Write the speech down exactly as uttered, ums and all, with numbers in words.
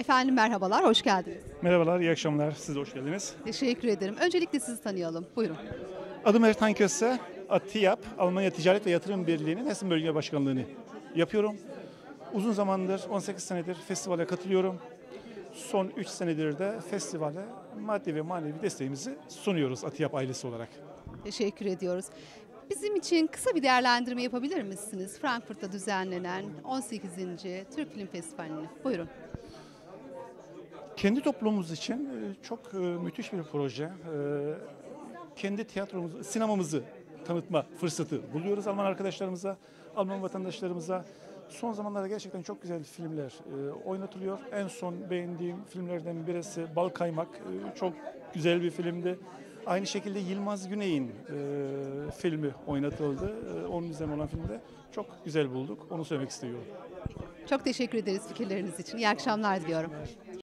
Efendim merhabalar, hoş geldiniz. Merhabalar, iyi akşamlar. Siz de hoş geldiniz. Teşekkür ederim. Öncelikle sizi tanıyalım. Buyurun. Adım Ertan Köse, ATİAP, Almanya Ticaret ve Yatırım Birliği'nin Hessen Bölge Başkanlığı'nı yapıyorum. Uzun zamandır, on sekiz senedir festivale katılıyorum. Son üç senedir de festivale maddi ve manevi desteğimizi sunuyoruz ATİAP ailesi olarak. Teşekkür ediyoruz. Bizim için kısa bir değerlendirme yapabilir misiniz? Frankfurt'ta düzenlenen on sekizinci Türk Film Festivali'ni. Buyurun. Kendi toplumumuz için e, çok e, müthiş bir proje. E, Kendi tiyatromuzu, sinemamızı tanıtma fırsatı buluyoruz Alman arkadaşlarımıza, Alman vatandaşlarımıza. Son zamanlarda gerçekten çok güzel filmler e, oynatılıyor. En son beğendiğim filmlerden birisi Bal Kaymak. E, çok güzel bir filmdi. Aynı şekilde Yılmaz Güney'in e, filmi oynatıldı. E, onun üzerine olan filmde çok güzel bulduk. Onu söylemek istiyorum. Çok teşekkür ederiz fikirleriniz için. İyi akşamlar diliyorum.